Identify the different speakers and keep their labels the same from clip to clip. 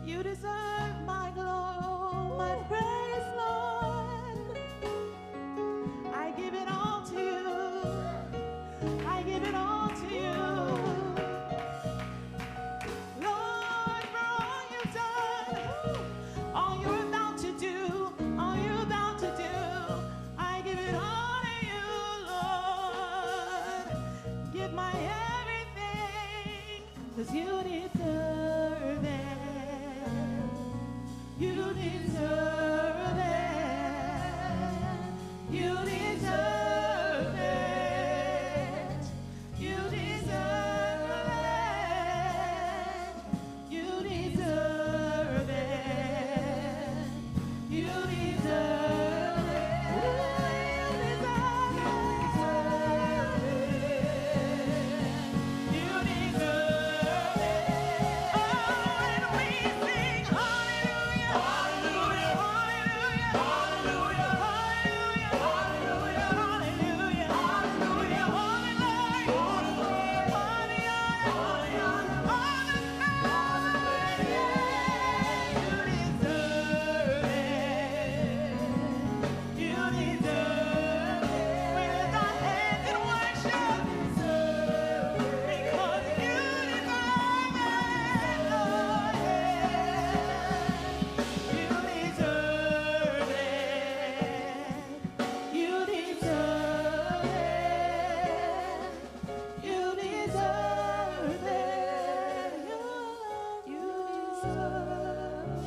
Speaker 1: You deserve my glory, my praise, Lord. I give it all to you. I give it all to you. Lord, for all you've done, all you're about to do, all you're about to do, I give it all to you, Lord. Give my everything, 'cause you deserve it. You deserve it. You deserve it. You deserve it. You deserve it. You deserve it. You deserve it. Oh, and we sing hallelujah. Hallelujah. Hallelujah. Hallelujah. Hallelujah. Hallelujah. Hallelujah. Hallelujah. All the glory. All the glory. All the honor. All the honor. All the power. You deserve it. You deserve it. We lift our hands in worship. Because you deserve it, Lord. You deserve it. You deserve it. You deserve it. You deserve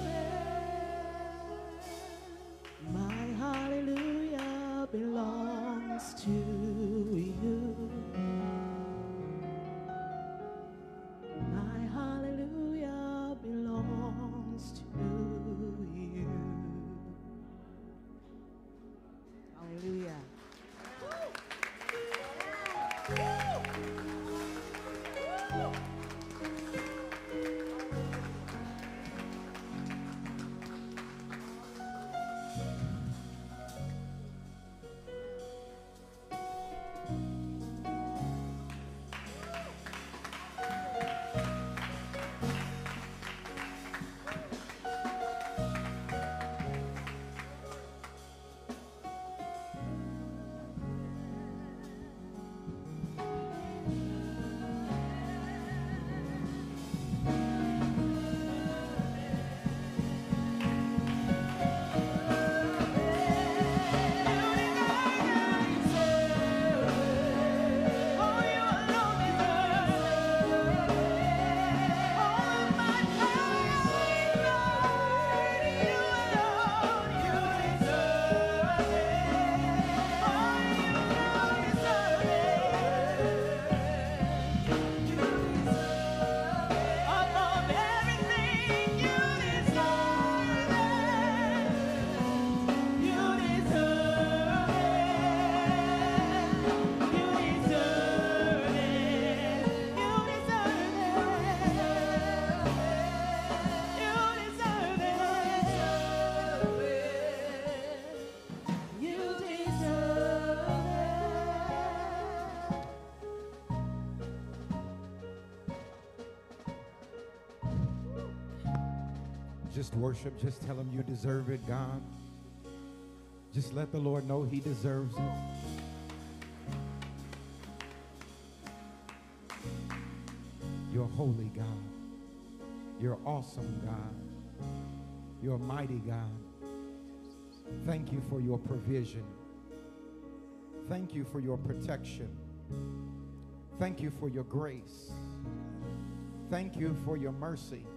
Speaker 1: it. My hallelujah belongs to you. My hallelujah belongs to you. Hallelujah.
Speaker 2: Just worship. Just tell him you deserve it, God. Just let the Lord know he deserves it. You're holy, God. You're awesome, God. You're mighty, God. Thank you for your provision. Thank you for your protection. Thank you for your grace. Thank you for your mercy.